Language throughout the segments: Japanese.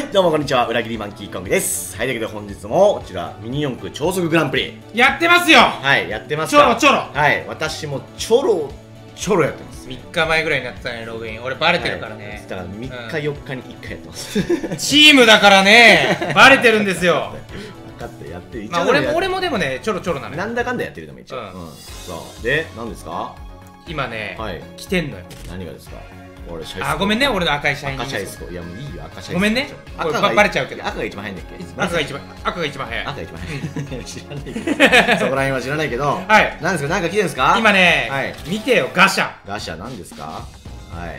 どうもこんにちは、裏切りマンキーコングです。はい、というわけで本日もこちらミニ四駆超速グランプリやってますよ。 はい、やってますちょろちょろ。 はい、私もちょろやってます。 3日前ぐらいになってたね、ログイン。俺バレてるからね、 はい、だから3日4日に1回やってます、 チームだからね、バレてるんですよ。 分かってやってる。 まあ俺もでもね、ちょろちょろなのよ。 なんだかんだやってるのも一応。そうで、何ですか今ね、 はい、 来てんのよ。 何がですか。俺シャイスあ、ごめんね、俺の赤いシャイニング。 赤シャイスコ。いやもういいよ、赤シャイスコ。 ごめんね、バレちゃうけど。 赤が一番早いんだっけ。 赤が一番早い。 赤が一番早い。知らないけど、そこら辺は知らないけど。 はい、 何ですか、なんか来てるんですか今ね。見てよ、ガシャ。 ガシャ何ですか。はい、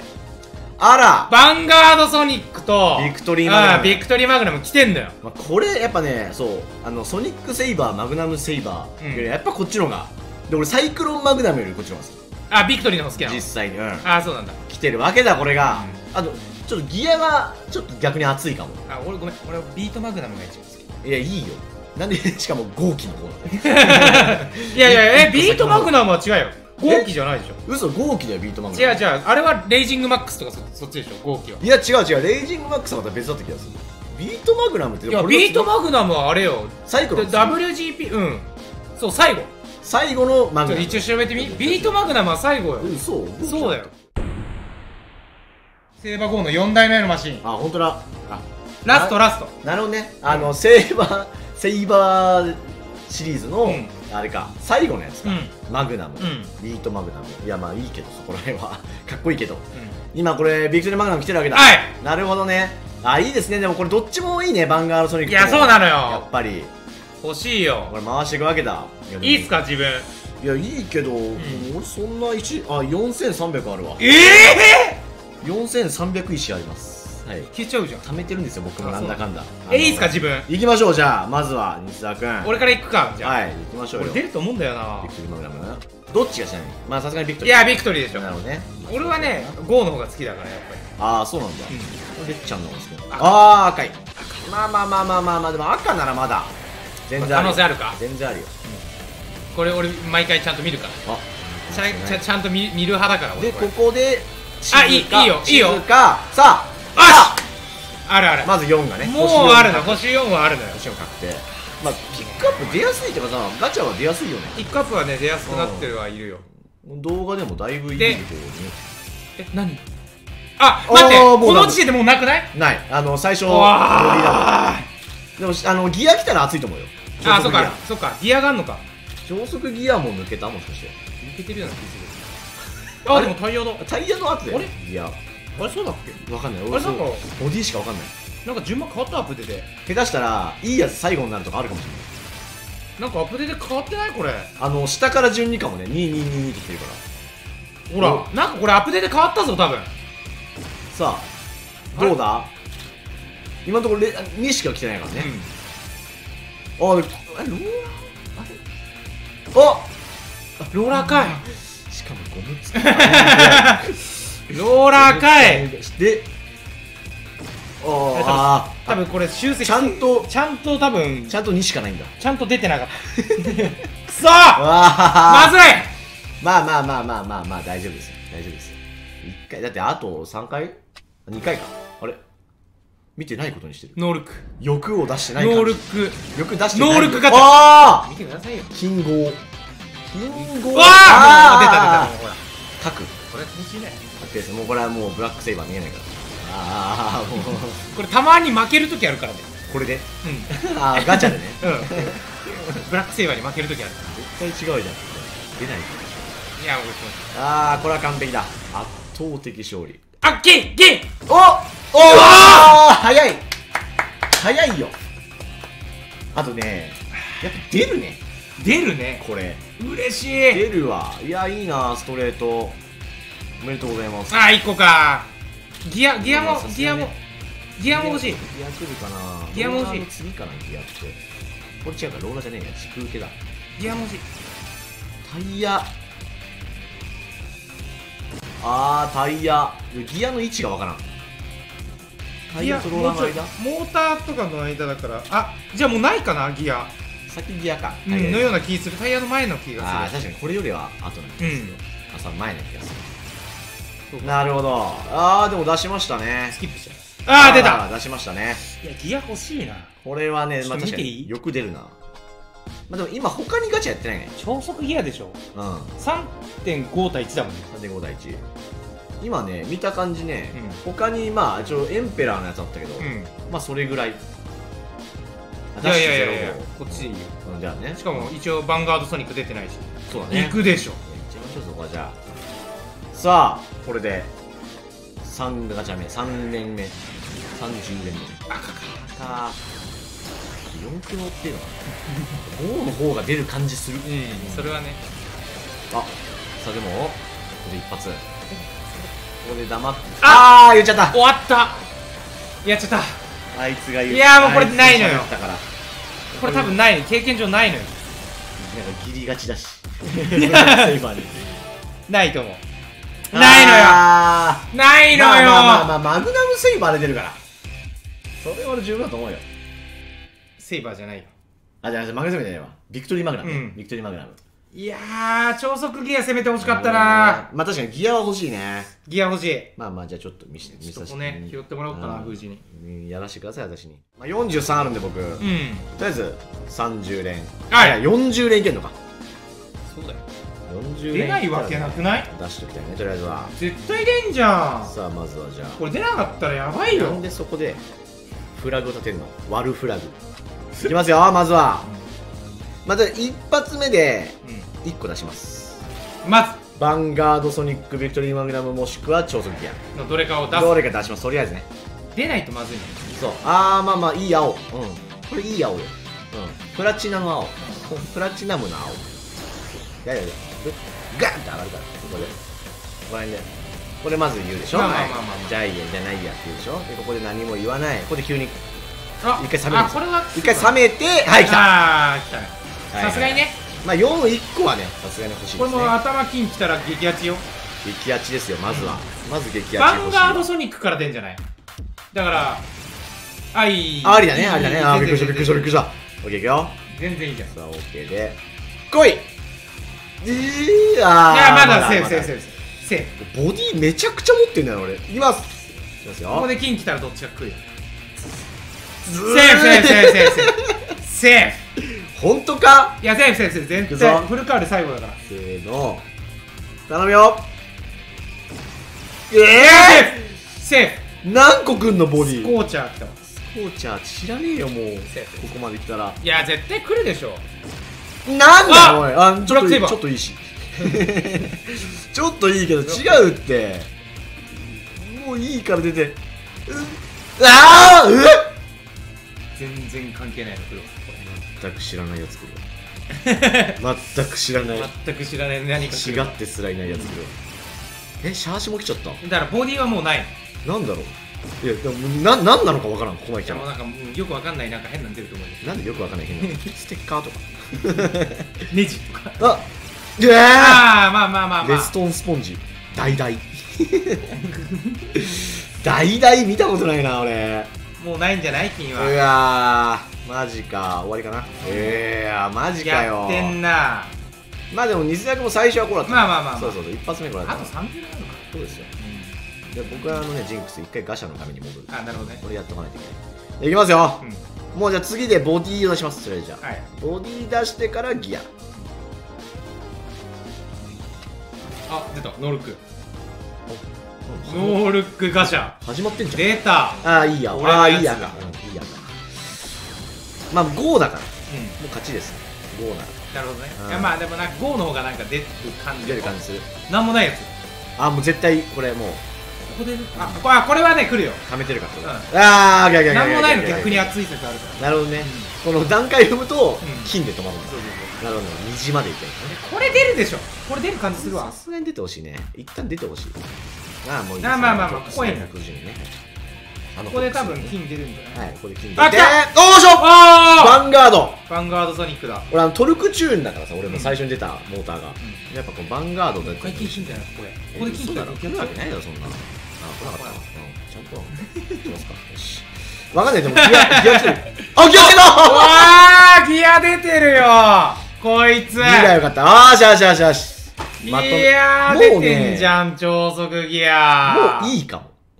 あら、 ヴァンガードソニックとビクトリーマグナム。 ビクトリーマグナム来てんだよ。 これやっぱね、そうソニックセイバー、マグナムセイバーよりやっぱこっちの方が。で、俺サイクロンマグナムよりこっちの方が好き。 あ、ビクトリーの方好きなの。 実際に。 あ、そうなんだ。 来てるわけだこれが。あとちょっとギアがちょっと逆に熱いかも。 あ、俺ごめん、俺ビートマグナムが一番好き。 いや、いいよ。なんでしかも豪気の方いやいや、ビートマグナムは違うよ。豪気じゃないでしょ。 嘘、豪気だよ、ビートマグナム。 違う、あれはレイジングマックスとかそっちでしょ、豪気は。 いや、違う、レイジングマックスはまた別だった気がする。ビートマグナムって。 いや、ビートマグナムはあれよ、 サイクロン WGP。そう、最後のマグナム。 一応調べてみ。ビートマグナムは最後よ。 そうだよ。セーバー5の4代目のマシン。 あ、本当だ。 ラスト。 なるほどね。セイバーシリーズのあれか、最後のやつか。マグナム、ビートマグナム。いや、まあいいけど、そこら辺はかっこいいけど。今これビクトリーマグナム来てるわけだ。 はい、 なるほどね。あ、いいですね。でもこれどっちもいいね、ヴァンガードソニック。 いや、そうなのよ。 やっぱり欲しいよ。 これ回していくわけだ。 いいっすか、自分。 いや、いいけど、俺そんな4300あるわ。4300石あります。はい、 消えちゃうじゃん。 貯めてるんですよ、僕もなんだかんだ。 いいっすか、自分。 行きましょう。じゃあまずは西澤君。 俺から行くか。じゃあ、 はい、行きましょうよ。 俺出ると思うんだよな。 ビクトリーマグナム。どっちがしない。まあさすがにビクトリー。いや、ビクトリーでしょ。 なるほどね。 俺はね、GO の方が好きだからやっぱり。 ああ、そうなんだ。レッちゃんの方が好き。ああ、赤い。まあでも赤ならまだ全然可能性あるか。 全然あるよ。 これ俺毎回ちゃんと見るから。ちゃんと見る派だから俺。 で、ここであ、いいよ。 さあ、ある。 まず4がね、 もうあるの。星4はあるのよ。 星4確定。まあピックアップ出やすいっていうかさ、ガチャは出やすいよね。 ピックアップはね、出やすくなってるはいるよ。 動画でもだいぶいい方に。 何。あ、待って、この時点でもうなくない？ ない。最初ロリだもん。でもギア来たら熱いと思うよ。 あ、そっか、ギアがあんのか。 超速ギアも抜けた、もしかして。 抜けてるような気する。あ、でもタイヤだ。 タイヤの後で。ギア。 あれ、そうだっけ？ わかんない。 あれ、なんかボディしかわかんない。 なんか順番変わった、アップデート。 下手したらいいやつ最後になるとかあるかもしれない。 なんかアップデート変わってない？これ下から順にかもね。2222ってきてるから。 ほら、なんかこれアップデート変わったぞ、多分。 さあ、どうだ？今のところ2しか来てないからね。あ、ローラー、 ローラーかい。 しかもゴムつき。 ローラーかい。 で、ああ、 多分これ修正ちゃんと多分ちゃんと2しかないんだ。 ちゃんと出てなかったくそー、まずい。 まあ大丈夫ですよ。1回だって、あと3回2回か。あれ見てないことにしてる。 ノールック。 欲を出してない。 ノールック。 欲出してない。 ノールックガチャ。 ああ、 見てくださいよ。 金剛。 わあ、出た。ほら。 各。 これ楽しいね。 確定です。もうこれはもうブラックセイバー見えないから。ああ、もうこれたまに負けるときあるからね。 これで。ああ、ガチャでね。 ブラックセイバーに負けるときある。 絶対違うじゃん。出ない。 いや、 ああ、これは完璧だ。圧倒的勝利。 あ、ゲおお、早いよ。あとね、やっぱ出るね。これ嬉しい。 出るわ。いや、いいな、ストレート。おめでとうございます。 あ、1個か。ギアも欲しい。 ギア来るかな。 ギアも欲しい。 次かな、ギアって。これ違うか、ローラーじゃねえや、地空系だ。 ギアも欲しい。 タイヤ。タイヤ。ギアの位置がわからん。タイヤとローラーの間。 モーターとかの間だから。あ、じゃあもうないかな、ギア。 先ギアか。 のような気する。タイヤの前の気がする。 ああ、確かにこれよりは後な気がする。前な気がする。なるほど。ああ、でも出しましたね。 スキップしちゃう。 ああ出た。 出しましたね。 いやギア欲しいな。 これはね、まあ確か見ていい？ によく出るな。まあでも今他にガチャやってないね。 超速ギアでしょ。 うん。 3.5 対1だもんね。 3.5 対1。今ね、見た感じね、他にまあエンペラーのやつあったけど、まあそれぐらい。 いやいやいやいや、こっちでいいよ。 じゃあね。 しかも一応ヴァンガードソニック出てないし。 そうだね。 行くでしょ。 行っちゃいましょう、そこはじゃあ。さあ、これで3ガチャ目、3連目、30連目。赤4クノっていうのは5の方が出る感じする。 それはね。 あ、さあでもここで一発、ここで黙って、ああ言っちゃった。 終わった。やっちゃった。 あいつが言う。 いやもうこれないのよ。これ多分ないの、経験上ないのよ。 なんかギリがちだしないと思う。ないのよ。ないのよ。 まあマグナムセイバーで出るから、それは俺十分だと思うよ。 セイバーじゃないよ。 あ、じゃあマグナムじゃないわ、ビクトリーマグナム。ビクトリーマグナム。 いやー、超速ギア攻めてほしかったな。 まあ確かにギアは欲しいね。 ギア欲しい。 まあじゃあちょっと見せて、 そこね、拾ってもらおうかな、封じに。やらせてください、私に。まあ43あるんで僕、とりあえず30連。 あ、 いや40連いけんのか。 そうだよ。 40連出ないわけなくない？ 出しときたいね、とりあえずは。 絶対出んじゃん。 さあまずはじゃあ、 これ出なかったらやばいよ。 なんでそこでフラグを立てるの？割るフラグ。いきますよ、まずは。まず一発目で1個出します。 まずヴァンガードソニックビクトリーマグナムもしくは超速ギアのどれかを出す。 どれか出します、とりあえずね。 出ないとまずいの。 そう、まあいい青。これいい青よ。プラチナの青。プラチナムの青。いやガンって上がるから、ここで。ここら辺で。これまず言うでしょ。ジャイアンじゃないやって言うでしょ。で、ここで何も言わない。ここで急に一回冷めるんですよ。一回冷めて、はい、来た。 来た。さすがにね。 まあ41個はね、さすがに欲しいですね。 これも頭金来たら激アチよ。 激アチですよ、まずは。まず激アチ。 ヴァンガードソニックから出んじゃない？だからありだね、ありだね。あ、びっくりしたびっくりしたびっくりした。オッケーいくよ。 全然いいじゃん。 さあオッケーで来い。 いやまだセーフセーフセーフセーフ。ボディめちゃくちゃ持ってんだよ俺。いきます。いきますよ。 ここで金来たらどっちが来るよ。セーフセーフセーフセーフセーフセーフ。 本当か？ いやセーフセーフセーフ。全然フルカール最後だから。 せーの、頼むよ。 セーフ。 何個くんのボディ？ スコーチャー来たわ。 スコーチャー知らねえよもう。ここまで来たら。 いや絶対来るでしょ。 なんだよおい。ちょっといいしちょっといいけど違うって。もういいから出て。 全然関係ないの来るわ。 全く知らないやつ来るわ。全く知らない。 全く知らない何か来るわ。 違ってすらいないやつ来るわ。シャーシも来ちゃった。 だからボディはもうないの。なんだろう。いやでもなんなのかわからん。ここまで来たら。 なんかよくわかんないなんか変なん出ると思うよ。 なんでよくわかんない変なの？ステッカーとかネジとか。まあレストンスポンジ大々大々見たことないな俺。 もうないんじゃない金は。 うわマジか。終わりかな。マジかよ。 やってんな。 まあでも西崎も最初はこうだった。 まあそう一発目こうだった。 あと3分あるのか。 そうですよ。で僕はジンクス一回ガシャのために戻る。 なるほどね。 これやっとかないといけない。いきますよ。もうじゃあ次でボディを出します。それじゃあボディ出してからギア。 出たノールック。ノールックガシャ始まってんじゃん。 出た。 いいや。いいやか。いいやか。まあ5だからもう勝ちです。5なら。 なるほどね。いやまあでもなんか5の方がなんか出る感じ。 出る感じする。 なんもないやつ。 もう絶対これもうここでこれはね来るよ。 はめてるから。 なんもないの逆に熱い説あるから。 なるほどね。この段階踏むと金で止まるんだ。なるほど。虹までいける。 これ出るでしょ。これ出る感じするわ。 さすがに出てほしいね。一旦出てほしい。もういい。 まあここへね。ここで多分金出るんじゃない？ はい、ここで金出る。 来た！ おーしょ！ヴァンガード！ ヴァンガードソニックだ。 俺トルクチューンだからさ、俺も最初に出たモーターが。やっぱこのヴァンガードだって。 これ金金じゃないこれ。ここで金来たらいけるわけないだろ、そんな。来なかった。ちゃんと。いきますか。よし。わかんない、でもギア来てる。ギア来てた！ わギア出てるよこいつ。 ギアよかった。よし。 いや出てんじゃん、超速ギア。 もういいかも。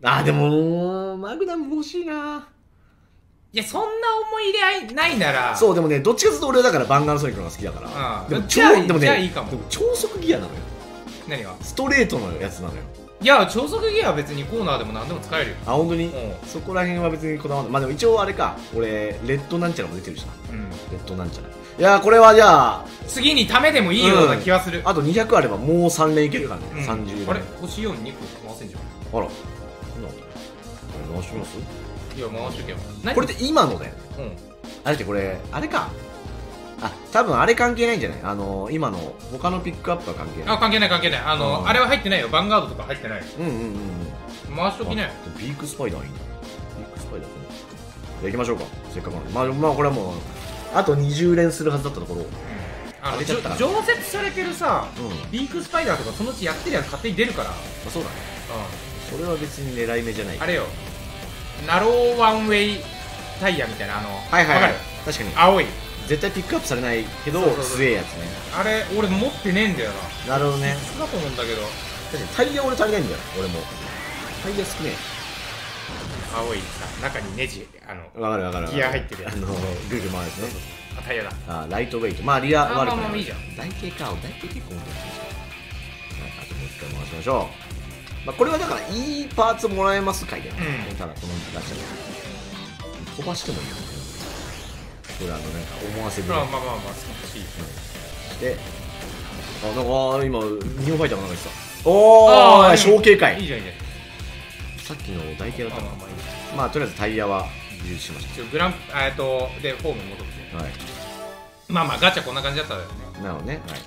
あーでもマグナム欲しいな。 いや、そんな思い入れないなら。 そうでもね、どっちかというと俺はだからバンガードソニックの方が好きだから。でもじゃあいいね、 かも。 超速ギアなのよ。 何がストレートのやつなのよ。 いや、超速ギアは別にコーナーでも何でも使えるよ。 あ、本当にそこら辺は別にこだわらない。まあでも一応あれか、俺レッドなんちゃらも出てるしな。レッドなんちゃら。いやー、これはじゃあ次にためでもいいような気はする。 あと200あればもう3連いけるからね。30連。 あれ、星4、2個回せんじゃん。 あら、回します？ いや、回しとけよ。 これって今のだよね。あれってこれ、あれか。あ、多分あれ関係ないんじゃない？今の他のピックアップは関係ない。 あ、関係ない関係ない。あれは入ってないよ。ヴァンガードとか入ってない。回しときね。 ビークスパイダーいいな。ビークスパイダーかな。じゃあ行きましょうか。せっかくなんで。まあこれはもうあと20連するはずだったところ。 常設されてるさ、ビークスパイダーとかそのうちやってるやつ勝手に出るから。 そうだね。それは別に狙い目じゃない。 あれよ、ナローワンウェイタイヤみたいな、 はいはい、確かに青い、 絶対ピックアップされないけど強えやつね。 あれ俺持ってねえんだよな。 なるほどね。 好きだと思うんだけど。 確かにタイヤ俺足りないんだよ。俺もタイヤ少ねえ。 青いさ、中にネジ、 わかるわかる、 ギア入ってるやつ、 ぐるぐる回るね。 タイヤだ。 あ、ライトウェイト。まあリア悪くない。 まあいいじゃん。 台形か。台形結構持ってる。あともう一回回しましょう。まあこれはだからいいパーツもらえますかいだよ。ただこのガチャで飛ばしてもいいよ。これなんか思わせる。 まあ少し。 で、なんか今日本ファイターもなんか言ってた。おお、小警戒。 いいじゃんいいじゃん。 さっきの台形だったの。まあとりあえずタイヤは充実しました。 でフォームに戻って。はい。まあガチャこんな感じだったよね。 なるほどね。はい。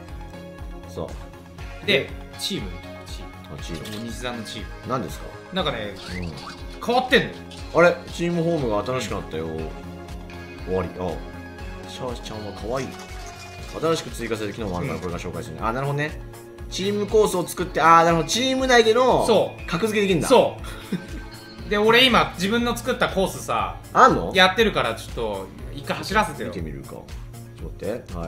そうでチーム西澤のチーム何ですか？ なんかね、変わってんのよ。 あれ、チームホームが新しくなったよ。終わり。あ、シャーシちゃんは可愛い。新しく追加される機能もあるからこれが紹介するね。あ、なるほどね。チームコースを作って、なるほど、チーム内での格付けできるんだ。 そうで、俺今自分の作ったコースさあんのやってるから、ちょっと一回走らせてよ。 見てみるか。ちょっと待って。はい。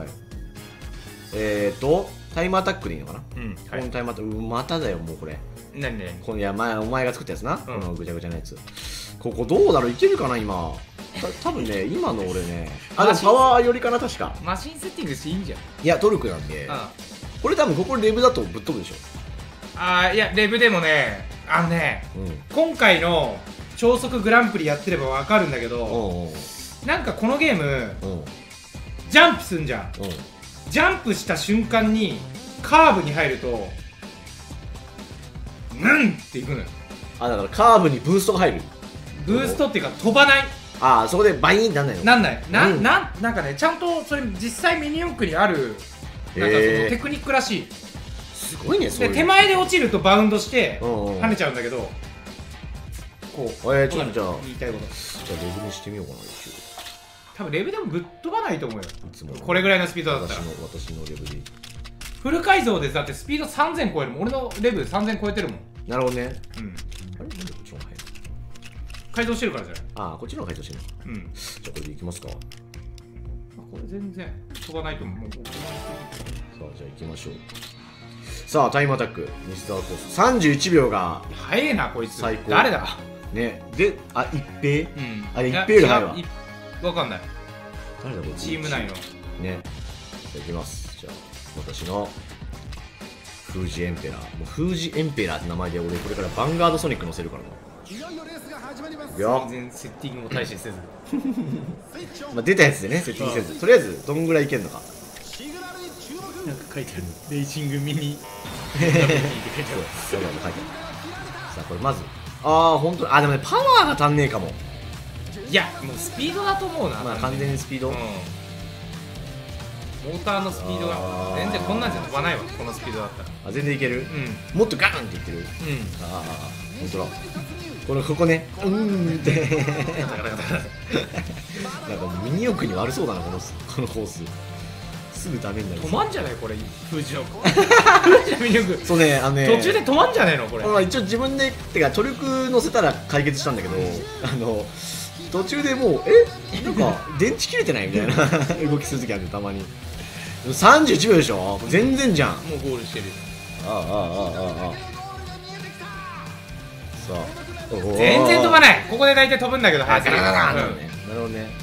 タイムアタックでいいのかな。このタイムアタック、まただよ、もうこれ。 何いや、お前が作ったやつな。このぐちゃぐちゃなやつ。ここどうだろう、いけるかな、今。多分ね、今の俺ね。でもパワーよりかな、確か。 マシンセッティングしていいんじゃん。 いや、トルクなんで。これ多分、ここレブだとぶっ飛ぶでしょ。 いや、レブでもね、今回の超速グランプリやってれば分かるんだけど、なんかこのゲーム、ジャンプすんじゃん。ジャンプした瞬間にカーブに入るとっていくのよ。 だからカーブにブーストが入る。 ブーストっていうか飛ばない。 そこでバインってなんないの？ なんない。なんかね、ちゃんとそれ実際ミニ四駆にあるなんかそのテクニックらしい。 すごいね。 で手前で落ちるとバウンドして跳ねちゃうんだけど、 こうちょっとじゃあ言いたいこと、 じゃあレブにしてみようかな。一応多分レブでもぶっ飛ばないと思うよ、これぐらいのスピードだったら。 私のレブでフル改造でだってスピード3000超えるもん。俺のレブ3000超えてるもん。 なるほどね。あれなんでこっちの方が速い？ 改造してるからじゃない。 こっちの方が改造してる。じゃあこれでいきますか。これ全然飛ばないと思う。 さあじゃあ行きましょう。さあタイムアタック西澤コース31秒が速えなこいつ。 最高。 誰だね。で、一平？一平より速いわ。 わかんない。 誰だこれ？ チーム内の。 ね。じゃあいきます。じゃあ私のフージエンペラー。もうフージエンペラーって名前で俺これからヴァンガードソニック乗せるからな。 いよいよレースが始まります。全然セッティングも大してせず出たやつでね、セッティングせず。とりあえずどんぐらいいけるのか。 なんか書いてある。レーシングミニ書いてある。さあこれまず本当にでもねパワーが足んねえかも。 いやもうスピードだと思うな。 完全にスピード。 モーターのスピードが全然こんなんじゃ飛ばないわ。このスピードだったら全然いける。もっとガーンっていってる。本当だ。ここね。ってなんかミニ四駆に悪そうだなこのコース。すぐダメになる。 止まんじゃないこれ。富士のミニ四駆。 そうね、 途中で止まんじゃねえのこれ。 一応自分でトルク乗せたら解決したんだけど、途中でもうなんか電池切れてないみたいな動きするときあるたまに。31秒でしょ。全然じゃん。 もうゴールしてる。 全然飛ばない。ここで大体飛ぶんだけど早く。 なるほどね。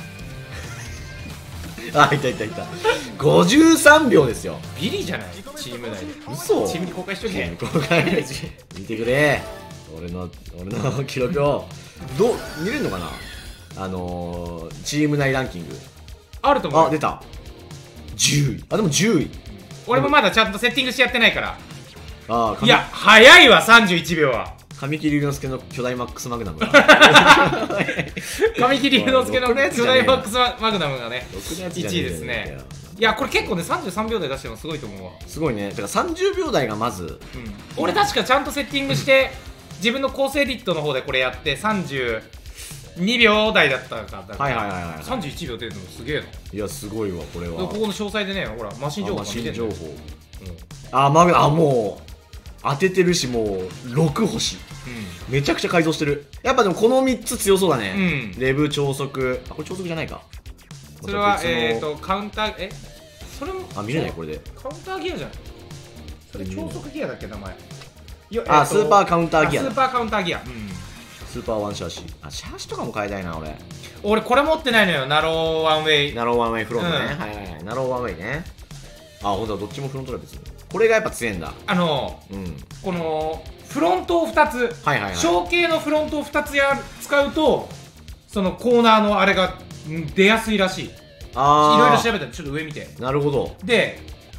あ、いたいたいた。53秒ですよ。 ビリじゃないチーム内で。 嘘。 チームに公開しとけ。 公開見てくれ。俺の記録を見れるのかな。チーム内ランキングあると思う。 あ、出た。10位。あ、でも10位。 俺もまだちゃんとセッティングしてやってないから。 ああ、 いや早いわ。31秒は神木隆之介の巨大マックスマグナムが神木隆之介の巨大マックスマグナムがね1位ですね。いやこれ結構ね33秒台出してもすごいと思うわ。 すごいね。だから30秒台がまず、 俺確かちゃんとセッティングして自分の構成エディットの方でこれやって32秒台だったか。 はいはいはいはい。 31秒出るのすげえな。いやすごいわこれは。 ここの詳細でね、ほらマシン情報が見てる。 あ、マグナム、もう当ててるし、もう6星、めちゃくちゃ改造してる。やっぱでもこの3つ強そうだね。レブ、超速、あ、これ超速じゃないか。 それはカウンター、それも見れない。これでカウンターギアじゃない。それ超速ギアだっけ名前。 あ、スーパーカウンターギア。 スーパーカウンターギア。 スーパーワンシャーシ。あ、シャーシとかも変えたいな俺これ持ってないのよ。ナローワンウェイ。 ナローワンウェイフロントね。はいはいはい。ナローワンウェイね。あ、ほんとだ、どっちもフロントだ。別にこれがやっぱ強いんだ。このフロントを2つ、小径のフロントを2つ使うとそのコーナーのあれが出やすいらしい。いろいろ調べたらちょっと上見て。なるほど。で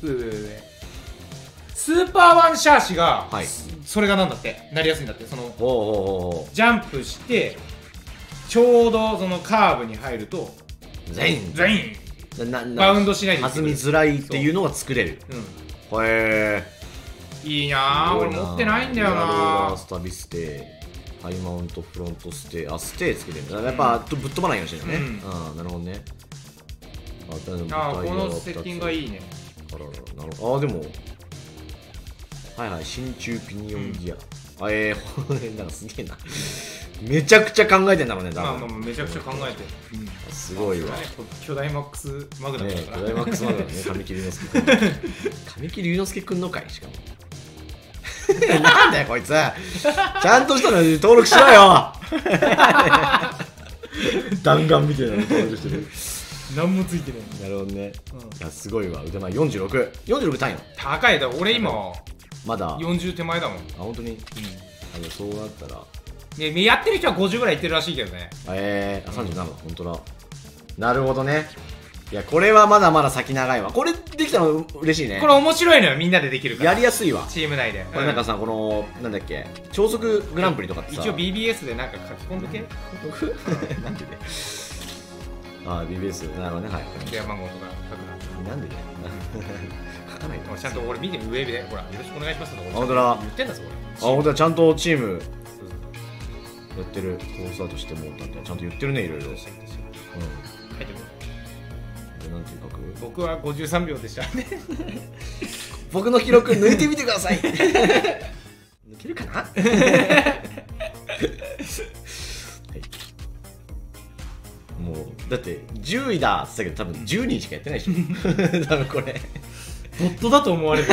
スーパーワンシャーシが、それがなんだってなりやすいんだって。そのジャンプしてちょうどそのカーブに入ると全員バウンドしないで弾みづらいっていうのが作れる。へえ、いいなぁ。俺持ってないんだよなぁ。 スタビステー、ハイマウントフロントステー、ステーつけてるんだ。やっぱぶっ飛ばないようにしてるね。なるほどね。 このセッティングがいいね。 でも真鍮ピニオンギア。なんかすげえな。めちゃくちゃ考えてんだろうね。 めちゃくちゃ考えてる。 すごいわ。 巨大マックスマグナムだから。 巨大マックスマグナムね。神木隆之介君。神木隆之介君の回しかも。なんだよこいつ。ちゃんとしたのに登録しろよ。弾丸みたいなの登録してる。 何もついてない。 なるほどね。いやすごいわ。腕前46単位の。 高いだ。俺今まだ 40手前だもん。 本当に。そうなったら。 やってる人は50ぐらいいってるらしいけどね。 37、本当だ。なるほどね。いや、これはまだまだ先長いわ。これできたの嬉しいね。 これ面白いのよ。みんなでできるから。 やりやすいわ。 チーム内で。 これなんかさ、この、なんだっけ、超速グランプリとかってさ。 一応 BBS でなんか書き込んどけ。 なんでね。BBS。なるほどね。 電話番号とか書くな。 なんでね。書かないと。 ちゃんと俺見てる上で、ほら、よろしくお願いしますとか。 本当だ。 言ってんだぞ、 俺。本当だ、ちゃんとチームやってるコースアウトしてもらったんで、ちゃんと言ってるね、いろいろ。書いてる。なんて書く？ 僕は53秒でした。 僕の記録抜いてみてください。抜けるかな？もうだって10位だって言ったけど多分10人しかやってないでしょ。多分これボットだと思われる。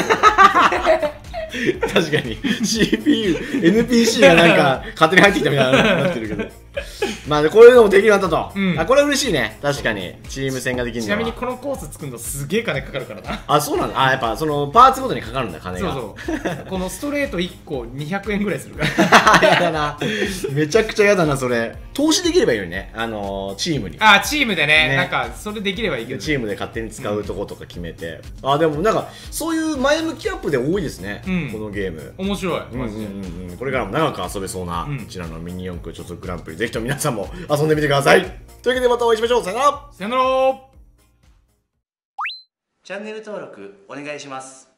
確かに CPU、NPC がなんか勝手に入ってきたみたいになってるけど。まあこういうのもできるようになったと。これは嬉しいね。確かにチーム戦ができるのは。 ちなみにこのコース作るのすげえ金かかるからな。 そうなんだ。やっぱそのパーツごとにかかるんだ、金が。 そうこのストレート1個200円ぐらいするから。 やだな。めちゃくちゃやだな、それ。投資できればいいよね。チームに。 チームでね。なんかそれできればいいけど。 チームで勝手に使うとことか決めて。でもなんかそういう前向きアップで多いですね。このゲーム。 面白い。 これからも長く遊べそうなこちらのミニ四駆超速グランプリ、ぜひとも皆さんも遊んでみてください。というわけでまたお会いしましょう。さよなら。 さよなら。 チャンネル登録お願いします。